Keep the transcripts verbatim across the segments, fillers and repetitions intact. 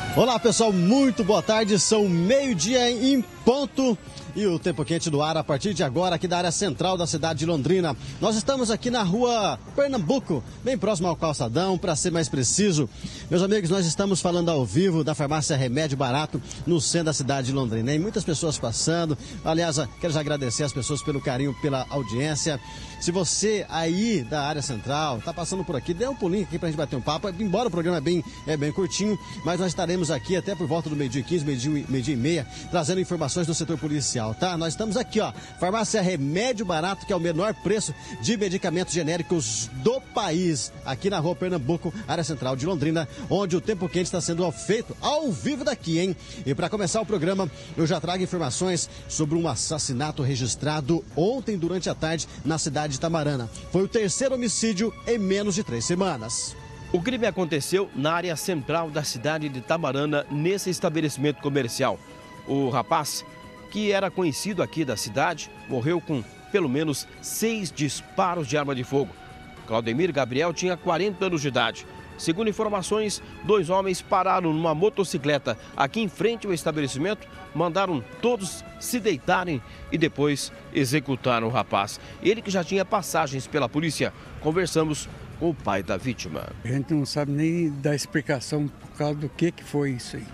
Olá pessoal, muito boa tarde, são meio-dia em ponto e o tempo quente do ar a partir de agora aqui da área central da cidade de Londrina. Nós estamos aqui na rua Pernambuco, bem próximo ao calçadão, para ser mais preciso. Meus amigos, nós estamos falando ao vivo da farmácia Remédio Barato no centro da cidade de Londrina. E muitas pessoas passando, aliás, quero já agradecer as pessoas pelo carinho, pela audiência. Se você aí da área central está passando por aqui, dê um pulinho aqui para a gente bater um papo. Embora o programa é bem, é bem curtinho, mas nós estaremos aqui até por volta do meio-dia e quinze, meio-dia, meio-dia e meia, trazendo informações do setor policial, tá? Nós estamos aqui, ó, farmácia Remédio Barato, que é o menor preço de medicamentos genéricos do país, aqui na rua Pernambuco, área central de Londrina, onde o tempo quente está sendo feito ao vivo daqui, hein? E para começar o programa, eu já trago informações sobre um assassinato registrado ontem durante a tarde na cidade de Tamarana. Foi o terceiro homicídio em menos de três semanas. O crime aconteceu na área central da cidade de Tamarana, nesse estabelecimento comercial. O rapaz, que era conhecido aqui da cidade, morreu com pelo menos seis disparos de arma de fogo. Claudemir Gabriel tinha quarenta anos de idade. Segundo informações, dois homens pararam numa motocicleta aqui em frente ao estabelecimento, mandaram todos se deitarem e depois executaram o rapaz. Ele que já tinha passagens pela polícia. Conversamos com o pai da vítima. A gente não sabe nem dar explicação por causa do que, que foi isso aí.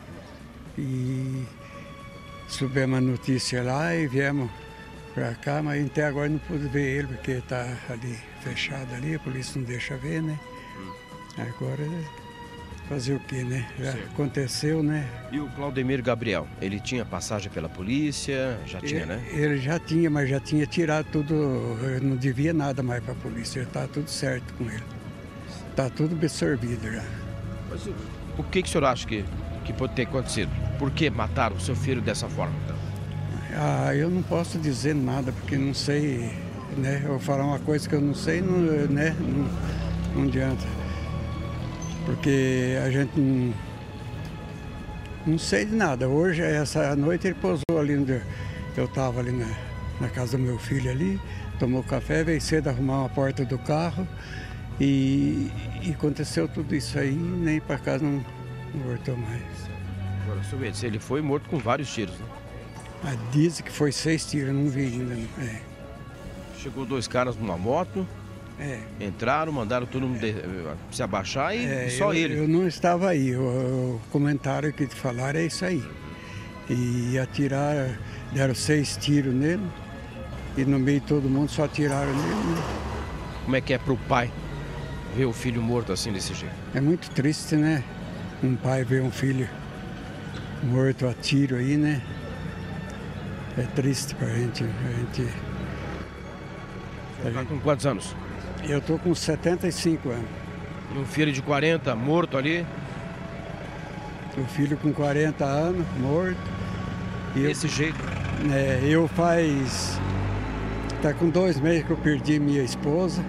E soubemos a notícia lá e viemos para cá, mas até agora não pude ver ele porque está ali fechado ali, a polícia não deixa ver, né? Agora, fazer o que, né? Já Sim. aconteceu, né? E o Claudemir Gabriel, ele tinha passagem pela polícia? Já tinha, ele, né? Ele já tinha, mas já tinha tirado tudo, não devia nada mais para a polícia, está tudo certo com ele. Está tudo absorvido já. Mas o que, que o senhor acha que, que pode ter acontecido? Por que mataram o seu filho dessa forma? Ah, eu não posso dizer nada, porque não sei, né? Eu vou falar uma coisa que eu não sei, não, né? Não, não adianta. Porque a gente não, não sei de nada. Hoje, essa noite, ele pousou ali onde eu estava ali na, na casa do meu filho ali, tomou café, veio cedo arrumar uma porta do carro e, e aconteceu tudo isso aí, nem para casa não, não voltou mais. Agora, senhor, ele foi morto com vários tiros, né? Ah, dizem que foi seis tiros, não vi ainda. É. Chegou dois caras numa moto. É. Entraram, mandaram todo mundo se abaixar e é, só eu, ele. Eu não estava aí, o, o comentário que te falaram é isso aí. E atiraram, deram seis tiros nele e no meio de todo mundo só atiraram nele. Como é que é para o pai ver o filho morto assim desse jeito? É muito triste, né? Um pai ver um filho morto a tiro aí, né? É triste pra gente. A gente... Você tá com quantos anos? Eu tô com setenta e cinco anos. E um filho de quarenta, morto ali? O filho com quarenta anos, morto. E desse eu, jeito? É, eu faz... Tá com dois meses que eu perdi minha esposa.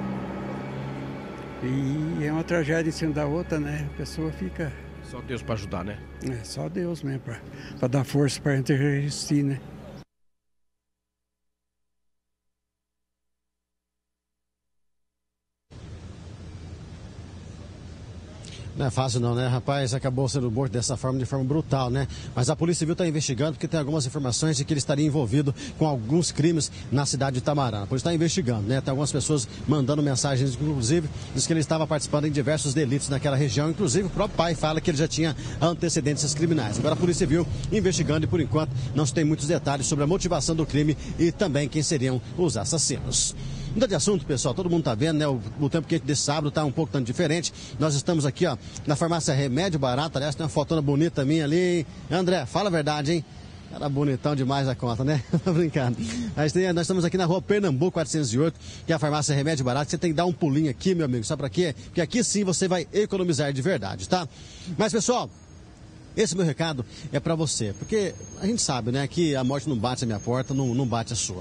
E é uma tragédia em cima da outra, né? A pessoa fica... Só Deus para ajudar, né? É, só Deus mesmo, pra, pra dar força pra gente resistir, né? Não é fácil não, né, rapaz? Acabou sendo morto dessa forma, de forma brutal, né? Mas a Polícia Civil está investigando porque tem algumas informações de que ele estaria envolvido com alguns crimes na cidade de Tamarana. A polícia está investigando, né? Tem algumas pessoas mandando mensagens, inclusive, diz que ele estava participando em diversos delitos naquela região. Inclusive, o próprio pai fala que ele já tinha antecedentes criminais. Agora a Polícia Civil investigando e, por enquanto, não se tem muitos detalhes sobre a motivação do crime e também quem seriam os assassinos. Muda de assunto, pessoal, todo mundo está vendo, né? O, o tempo quente desse sábado está um pouco tanto diferente. Nós estamos aqui, ó, na farmácia Remédio Barato. Aliás, tem uma fotona bonita minha ali, hein? André, fala a verdade, hein? Era bonitão demais a conta, né? Tô brincando. Mas tem, nós estamos aqui na rua Pernambuco quatrocentos e oito, que é a farmácia Remédio Barato. Você tem que dar um pulinho aqui, meu amigo. Sabe pra quê? Porque aqui sim você vai economizar de verdade, tá? Mas, pessoal, esse meu recado é pra você. Porque a gente sabe, né, que a morte não bate a minha porta, não, não bate a sua.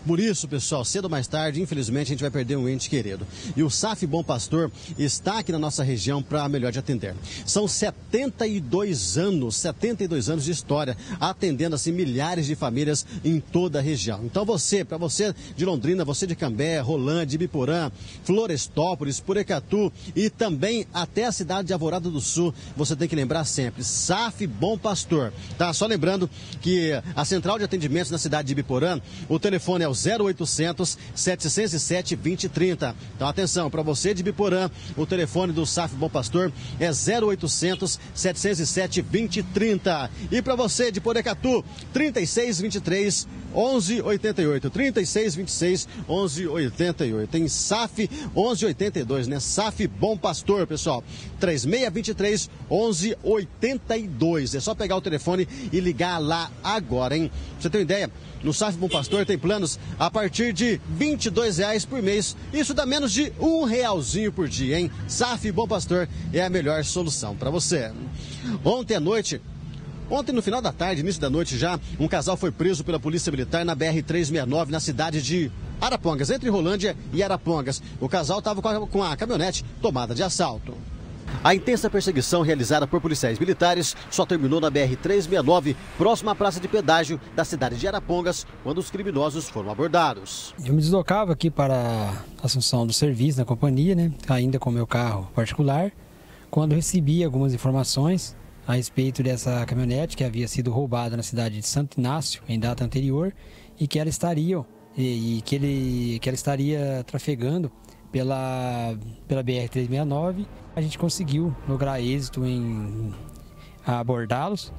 Por isso, pessoal, cedo ou mais tarde, infelizmente, a gente vai perder um ente querido. E o S A F Bom Pastor está aqui na nossa região para melhor de atender. São setenta e dois anos, setenta e dois anos de história, atendendo assim milhares de famílias em toda a região. Então você, para você de Londrina, você de Cambé, Rolândia, Ibiporã, Florestópolis, Porecatu e também até a cidade de Alvorada do Sul, você tem que lembrar sempre, S A F Bom Pastor. Tá? Só lembrando que a central de atendimentos na cidade de Ibiporã, o telefone é o zero oitocentos, setecentos e sete, vinte e trinta. Então atenção, para você de Ibiporã, o telefone do S A F Bom Pastor é zero oitocentos, setecentos e sete, vinte e trinta. E para você de Porecatu, trinta e seis, vinte e três, onze, oitenta e oito. trinta e seis, vinte e seis, onze, oitenta e oito. Tem S A F onze oitenta e dois, né? S A F Bom Pastor, pessoal. trinta e seis, vinte e três, onze, oitenta e dois. É só pegar o telefone e ligar lá agora, hein? Pra você ter uma ideia, no S A F Bom Pastor tem planos a partir de vinte e dois reais por mês. Isso dá menos de um realzinho por dia, hein? S A F Bom Pastor é a melhor solução para você. Ontem à noite, ontem no final da tarde, início da noite já, um casal foi preso pela Polícia Militar na B R trezentos e sessenta e nove, na cidade de Arapongas, entre Rolândia e Arapongas. O casal estava com a caminhonete tomada de assalto. A intensa perseguição realizada por policiais militares só terminou na B R trezentos e sessenta e nove, próximo à praça de pedágio da cidade de Arapongas, quando os criminosos foram abordados. Eu me deslocava aqui para a Assunção do serviço na companhia, né, ainda com meu carro particular, quando recebi algumas informações a respeito dessa caminhonete que havia sido roubada na cidade de Santo Inácio em data anterior e que ela estaria, e, e que, ele, que ela estaria trafegando pela, pela B R trezentos e sessenta e nove. A gente conseguiu lograr êxito em abordá-los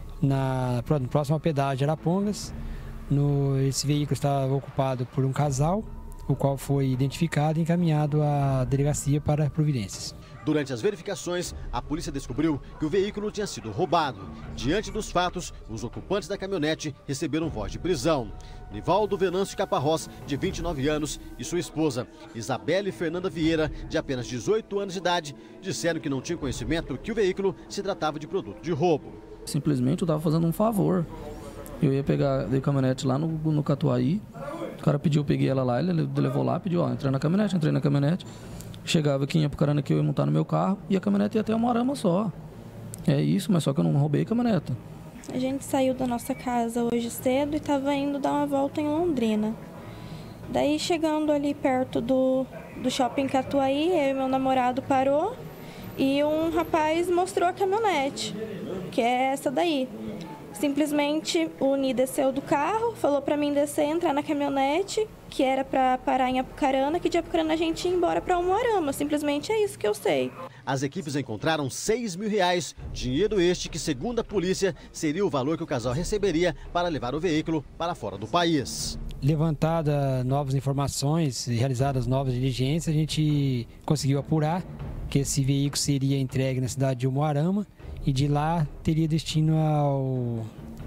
na próxima pedágio de Arapongas. No, esse veículo estava ocupado por um casal, o qual foi identificado e encaminhado à delegacia para providências. Durante as verificações, a polícia descobriu que o veículo tinha sido roubado. Diante dos fatos, os ocupantes da caminhonete receberam voz de prisão. Nivaldo Venâncio Caparrós, de vinte e nove anos, e sua esposa, Isabelle Fernanda Vieira, de apenas dezoito anos de idade, disseram que não tinham conhecimento que o veículo se tratava de produto de roubo. Simplesmente eu estava fazendo um favor. Eu ia pegar a caminhonete lá no, no Catuaí, o cara pediu, eu peguei ela lá, ele levou lá, pediu, ó, entrei na caminhonete, entrei na caminhonete. Chegava aqui em Apucarana que eu ia montar no meu carro e a caminhonete ia até uma arama só. É isso, mas só que eu não roubei a caminhonete. A gente saiu da nossa casa hoje cedo e estava indo dar uma volta em Londrina. Daí, chegando ali perto do, do shopping Catuaí, eu e meu namorado parou e um rapaz mostrou a caminhonete, que é essa daí. Simplesmente o Ni desceu do carro, falou para mim descer, entrar na caminhonete, que era para parar em Apucarana, que de Apucarana a gente ia embora para Umuarama. Simplesmente é isso que eu sei. As equipes encontraram seis mil reais, dinheiro este que, segundo a polícia, seria o valor que o casal receberia para levar o veículo para fora do país. Levantada novas informações e realizadas novas diligências, a gente conseguiu apurar que esse veículo seria entregue na cidade de Umuarama e de lá teria destino ao,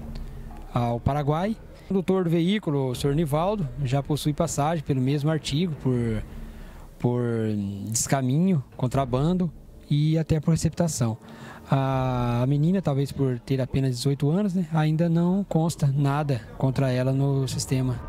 ao Paraguai. O condutor do veículo, o senhor Nivaldo, já possui passagem pelo mesmo artigo por, por descaminho, contrabando e até por receptação. A menina, talvez por ter apenas dezoito anos, né, ainda não consta nada contra ela no sistema.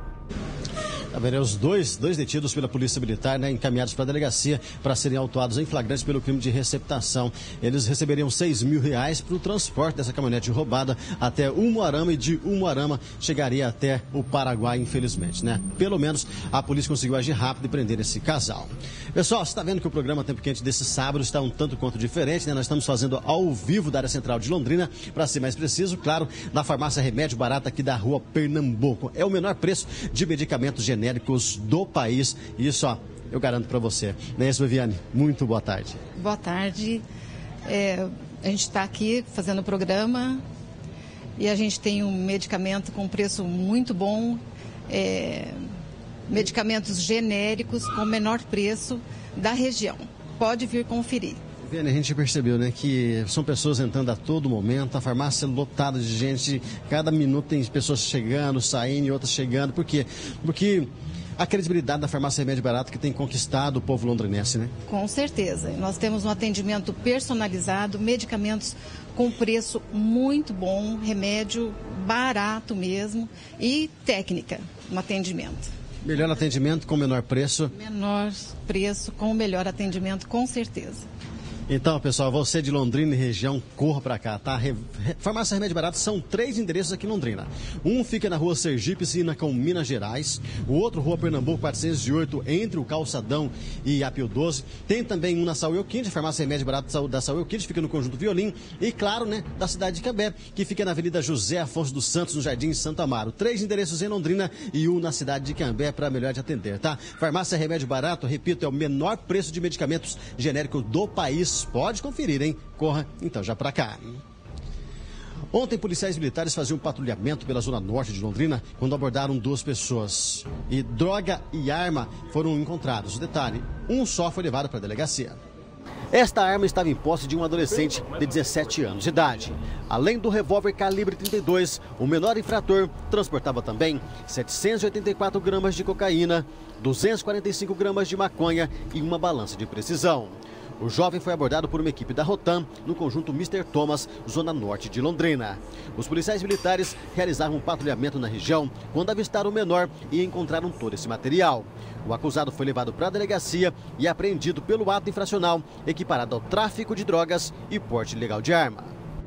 Os dois, dois detidos pela Polícia Militar, né, encaminhados para a delegacia para serem autuados em flagrante pelo crime de receptação. Eles receberiam seis mil reais para o transporte dessa caminhonete roubada até Umuarama e de Umuarama chegaria até o Paraguai, infelizmente, né? Pelo menos a polícia conseguiu agir rápido e prender esse casal. Pessoal, você está vendo que o programa Tempo Quente desse sábado está um tanto quanto diferente, né? Nós estamos fazendo ao vivo da área central de Londrina, para ser mais preciso, claro, na farmácia Remédio Barato aqui da rua Pernambuco. É o menor preço de medicamentos genéricos do país. Isso, ó, eu garanto para você. Não é isso, Viviane? Muito boa tarde. Boa tarde. É, a gente está aqui fazendo o programa e a gente tem um medicamento com preço muito bom, é, medicamentos genéricos com menor preço da região. Pode vir conferir. Viviane, a gente percebeu, né, que são pessoas entrando a todo momento, a farmácia é lotada de gente, cada minuto tem pessoas chegando, saindo e outras chegando. Por quê? Porque a credibilidade da farmácia Remédio Barato que tem conquistado o povo londrinense, né? Com certeza. Nós temos um atendimento personalizado, medicamentos com preço muito bom, remédio barato mesmo e técnica no atendimento. Melhor atendimento com menor preço. Menor preço com o melhor atendimento, com certeza. Então, pessoal, você de Londrina e região, corra para cá, tá? Re... Farmácia Remédio Barato são três endereços aqui em Londrina. Um fica na rua Sergipe, esquina com Minas Gerais. O outro, rua Pernambuco, quatrocentos e oito, entre o Calçadão e a Pio doze. Tem também um na Saúl Euclides, Farmácia Remédio Barato da Saúl Euclides, fica no Conjunto Violim. E, claro, né, da cidade de Cambé, que fica na Avenida José Afonso dos Santos, no Jardim Santo Amaro. Três endereços em Londrina e um na cidade de Cambé para melhor te atender, tá? Farmácia Remédio Barato, repito, é o menor preço de medicamentos genéricos do país. Pode conferir, hein? Corra então já para cá. Ontem, policiais militares faziam um patrulhamento pela zona norte de Londrina quando abordaram duas pessoas. E droga e arma foram encontrados. O detalhe, um só foi levado para a delegacia. Esta arma estava em posse de um adolescente de dezessete anos de idade. Além do revólver calibre trinta e dois, o menor infrator transportava também setecentos e oitenta e quatro gramas de cocaína, duzentos e quarenta e cinco gramas de maconha e uma balança de precisão. O jovem foi abordado por uma equipe da Rotam no conjunto mister Thomas, zona norte de Londrina. Os policiais militares realizavam um patrulhamento na região quando avistaram o menor e encontraram todo esse material. O acusado foi levado para a delegacia e apreendido pelo ato infracional equiparado ao tráfico de drogas e porte ilegal de arma.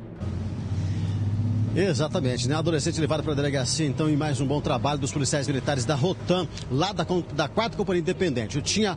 Exatamente, né? Adolescente levado para a delegacia, então, em mais um bom trabalho dos policiais militares da Rotam, lá da, da quarta Companhia Independente. Eu tinha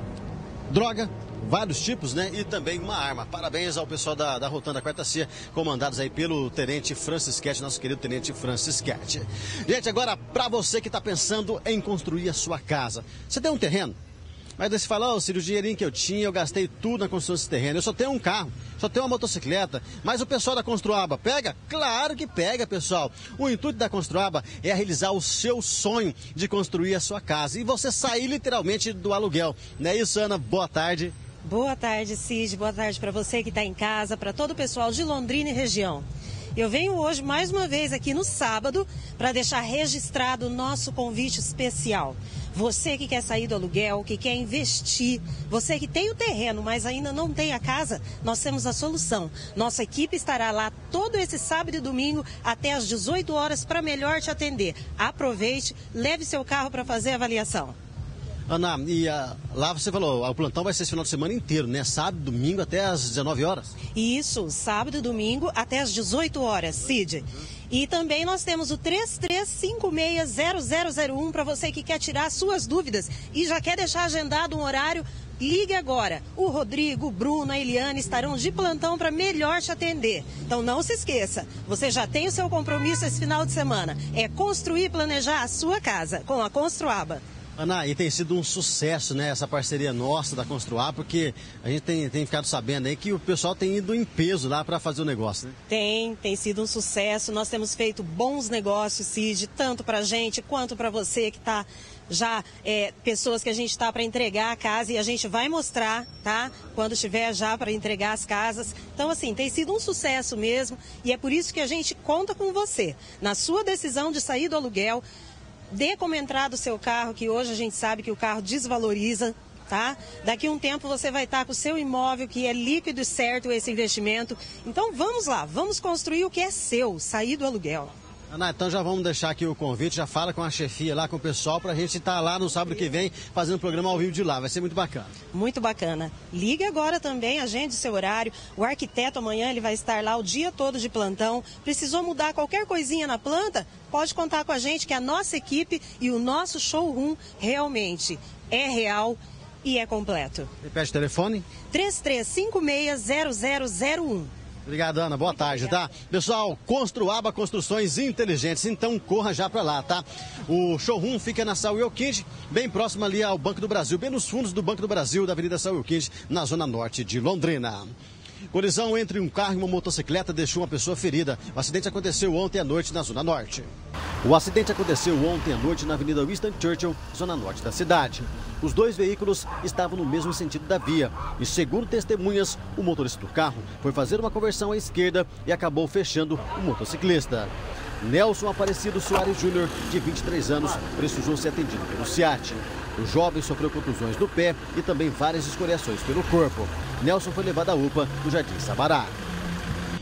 droga, vários tipos, né? E também uma arma. Parabéns ao pessoal da, da Rotam da Quarta C, comandados aí pelo Tenente Francisquete, nosso querido Tenente Francisquete. Gente, agora, para você que está pensando em construir a sua casa, você tem um terreno? Mas daí você fala, oh, Círio, o dinheirinho que eu tinha, eu gastei tudo na construção desse terreno. Eu só tenho um carro, só tenho uma motocicleta. Mas o pessoal da Construaba pega? Claro que pega, pessoal. O intuito da Construaba é realizar o seu sonho de construir a sua casa. E você sair literalmente do aluguel. Não é isso, Ana? Boa tarde. Boa tarde, Cid. Boa tarde para você que está em casa, para todo o pessoal de Londrina e região. Eu venho hoje mais uma vez aqui no sábado para deixar registrado o nosso convite especial. Você que quer sair do aluguel, que quer investir, você que tem o terreno, mas ainda não tem a casa, nós temos a solução. Nossa equipe estará lá todo esse sábado e domingo até às dezoito horas para melhor te atender. Aproveite, leve seu carro para fazer a avaliação. Ana, e uh, lá você falou, o plantão vai ser esse final de semana inteiro, né? Sábado, domingo até às dezenove horas? Isso, sábado e domingo até às dezoito horas, Cid. E também nós temos o três três cinco seis zero zero zero um para você que quer tirar suas dúvidas e já quer deixar agendado um horário. Ligue agora. O Rodrigo, o Bruno, a Eliane estarão de plantão para melhor te atender. Então não se esqueça, você já tem o seu compromisso esse final de semana. É construir e planejar a sua casa com a Construaba. Ana, e tem sido um sucesso, né, essa parceria nossa da Construab, porque a gente tem, tem ficado sabendo aí que o pessoal tem ido em peso lá para fazer o negócio, né? Tem, tem sido um sucesso. Nós temos feito bons negócios, Cid, tanto para a gente quanto para você que está já, é, pessoas que a gente está para entregar a casa e a gente vai mostrar, tá? Quando estiver já para entregar as casas. Então, assim, tem sido um sucesso mesmo e é por isso que a gente conta com você. Na sua decisão de sair do aluguel, dê como entrada o seu carro, que hoje a gente sabe que o carro desvaloriza, tá? Daqui a um tempo você vai estar com o seu imóvel, que é líquido e certo esse investimento. Então vamos lá, vamos construir o que é seu, sair do aluguel. Ana, então já vamos deixar aqui o convite, já fala com a chefia lá, com o pessoal, para a gente estar lá no sábado que vem fazendo o programa ao vivo de lá. Vai ser muito bacana. Muito bacana. Ligue agora também, agende seu horário. O arquiteto amanhã ele vai estar lá o dia todo de plantão. Precisou mudar qualquer coisinha na planta? Pode contar com a gente que a nossa equipe e o nosso showroom realmente é real e é completo. Repete o telefone. três três cinco seis zero zero zero um. Obrigado, Ana. Boa tarde, tá? Pessoal, Construaba Construções Inteligentes, então corra já pra lá, tá? O showroom fica na Saúl Euclides, bem próximo ali ao Banco do Brasil, bem nos fundos do Banco do Brasil, da Avenida Saúl Euclides, na zona norte de Londrina. Colisão entre um carro e uma motocicleta deixou uma pessoa ferida. O acidente aconteceu ontem à noite na Zona Norte. O acidente aconteceu ontem à noite na Avenida Winston Churchill, zona norte da cidade. Os dois veículos estavam no mesmo sentido da via e, segundo testemunhas, o motorista do carro foi fazer uma conversão à esquerda e acabou fechando o motociclista. Nelson Aparecido Soares Júnior, de vinte e três anos, precisou ser atendido pelo SEAT. O jovem sofreu contusões no pé e também várias escoriações pelo corpo. Nelson foi levado à U P A no Jardim Sabará.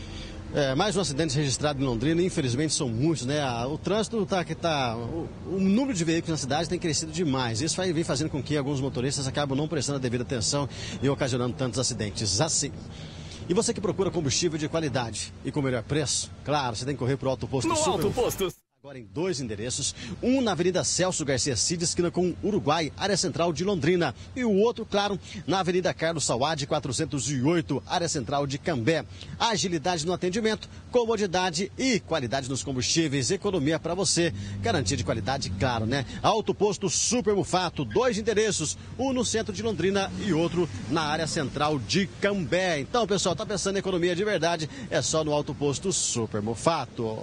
É, mais um acidente registrado em Londrina, infelizmente são muitos, né? O trânsito tá que tá, o, o número de veículos na cidade tem crescido demais. Isso vai vir fazendo com que alguns motoristas acabam não prestando a devida atenção e ocasionando tantos acidentes assim. E você que procura combustível de qualidade e com melhor preço, claro, você tem que correr para o Alto Posto. No Alto Posto. Agora em dois endereços, um na Avenida Celso Garcia Cid, esquina com Uruguai, área central de Londrina. E o outro, claro, na Avenida Carlos Sauad, quatrocentos e oito, área central de Cambé. Agilidade no atendimento, comodidade e qualidade nos combustíveis, economia para você. Garantia de qualidade, claro, né? Alto Posto Super Mufato, dois endereços, um no centro de Londrina e outro na área central de Cambé. Então, pessoal, tá pensando em economia de verdade, é só no Alto Posto Super Mufato.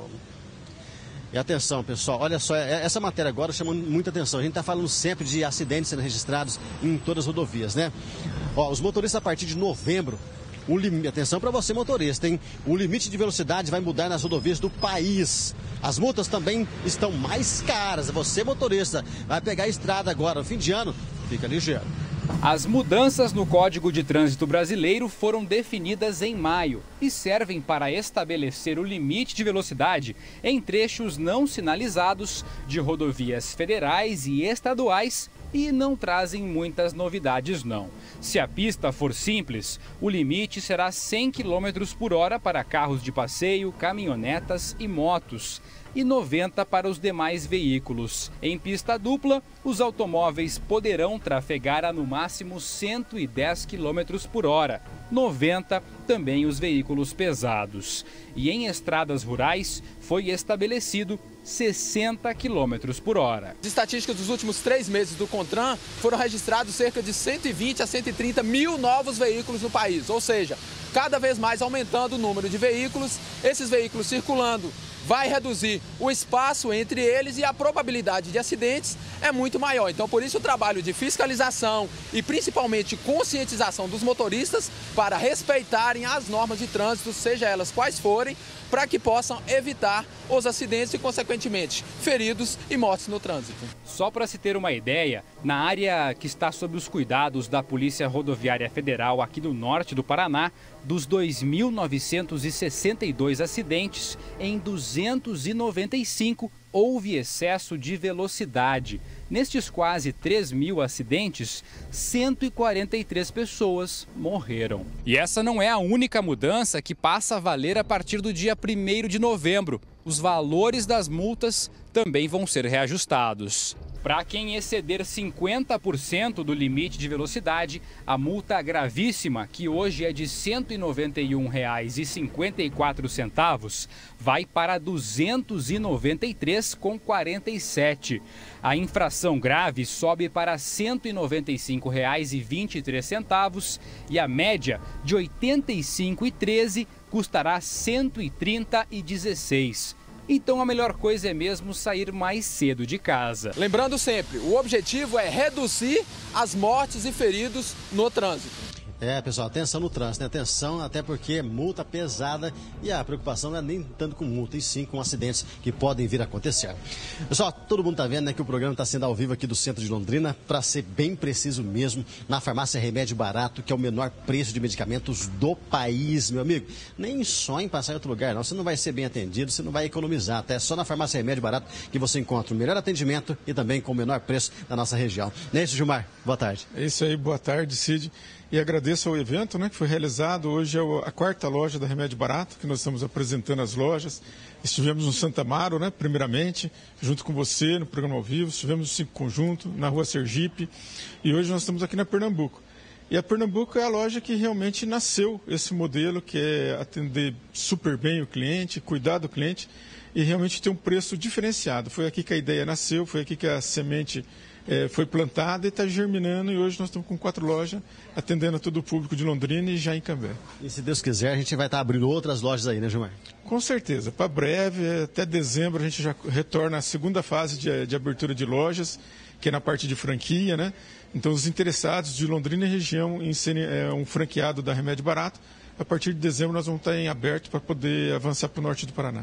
E atenção, pessoal, olha só, essa matéria agora chama muita atenção. A gente está falando sempre de acidentes sendo registrados em todas as rodovias, né? Ó, os motoristas a partir de novembro, o lim... atenção para você motorista, hein? O limite de velocidade vai mudar nas rodovias do país. As multas também estão mais caras. Você motorista vai pegar a estrada agora no fim de ano, fica ligeiro. As mudanças no Código de Trânsito Brasileiro foram definidas em maio e servem para estabelecer o limite de velocidade em trechos não sinalizados de rodovias federais e estaduais e não trazem muitas novidades não. Se a pista for simples, o limite será cem quilômetros por hora para carros de passeio, caminhonetas e motos e noventa para os demais veículos. Em pista dupla, os automóveis poderão trafegar a no máximo cento e dez quilômetros por hora, noventa também os veículos pesados. E em estradas rurais foi estabelecido sessenta quilômetros por hora. As estatísticas dos últimos três meses do CONTRAN foram registrados cerca de cento e vinte a cento e trinta mil novos veículos no país, ou seja, cada vez mais aumentando o número de veículos, esses veículos circulando vai reduzir o espaço entre eles e a probabilidade de acidentes é muito maior. Então, por isso, o trabalho de fiscalização e principalmente conscientização dos motoristas para respeitarem as normas de trânsito, seja elas quais forem, para que possam evitar os acidentes e, consequentemente, feridos e mortes no trânsito. Só para se ter uma ideia, na área que está sob os cuidados da Polícia Rodoviária Federal aqui no norte do Paraná, dos dois mil novecentos e sessenta e dois acidentes, em duzentos e noventa e cinco houve excesso de velocidade. Nestes quase três mil acidentes, cento e quarenta e três pessoas morreram. E essa não é a única mudança que passa a valer a partir do dia primeiro de novembro. Os valores das multas também vão ser reajustados. Para quem exceder cinquenta por cento do limite de velocidade, a multa gravíssima, que hoje é de cento e noventa e um reais e cinquenta e quatro centavos, vai para duzentos e noventa e três reais e quarenta e sete centavos. A infração grave sobe para cento e noventa e cinco reais e vinte e três centavos e a média de oitenta e cinco reais e treze centavos custará cento e trinta reais e dezesseis centavos. Então a melhor coisa é mesmo sair mais cedo de casa. Lembrando sempre, o objetivo é reduzir as mortes e feridos no trânsito. É, pessoal, atenção no trânsito, né? Atenção, até porque é multa pesada e a preocupação não é nem tanto com multa, e sim com acidentes que podem vir a acontecer. Pessoal, todo mundo tá vendo, né, que o programa está sendo ao vivo aqui do centro de Londrina, para ser bem preciso mesmo, na farmácia Remédio Barato, que é o menor preço de medicamentos do país, meu amigo. Nem sonhe em passar em outro lugar, não. Você não vai ser bem atendido, você não vai economizar. Até só na farmácia Remédio Barato que você encontra o melhor atendimento e também com o menor preço da nossa região. Não é isso, Gilmar? Boa tarde. É isso aí, boa tarde, Cid. E agradeço ao evento, né, que foi realizado. Hoje é a quarta loja da Remédio Barato, que nós estamos apresentando as lojas. Estivemos no Santa Amaro, né, primeiramente, junto com você, no programa ao vivo. Estivemos no Cinco Conjunto, na Rua Sergipe. E hoje nós estamos aqui na Pernambuco. E a Pernambuco é a loja que realmente nasceu esse modelo, que é atender super bem o cliente, cuidar do cliente e realmente ter um preço diferenciado. Foi aqui que a ideia nasceu, foi aqui que a semente É, foi plantada e está germinando, e hoje nós estamos com quatro lojas atendendo todo o público de Londrina e já em Cambé. E se Deus quiser, a gente vai estar abrindo outras lojas aí, né, Gilmar? Com certeza. Para breve, até dezembro, a gente já retorna à segunda fase de, de abertura de lojas, que é na parte de franquia, né? Então, os interessados de Londrina e região em serem é, um franqueado da Remédio Barato, a partir de dezembro nós vamos estar em aberto para poder avançar para o norte do Paraná.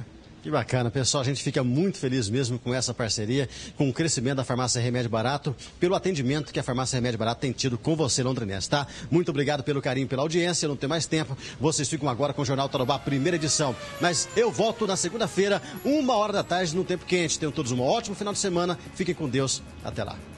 Que bacana, pessoal. A gente fica muito feliz mesmo com essa parceria, com o crescimento da Farmácia Remédio Barato, pelo atendimento que a Farmácia Remédio Barato tem tido com você, londrinense, tá? Muito obrigado pelo carinho, pela audiência. Eu não tenho mais tempo. Vocês ficam agora com o Jornal Tarobá, primeira edição. Mas eu volto na segunda-feira, uma hora da tarde, no Tempo Quente. Tenham todos um ótimo final de semana. Fiquem com Deus. Até lá.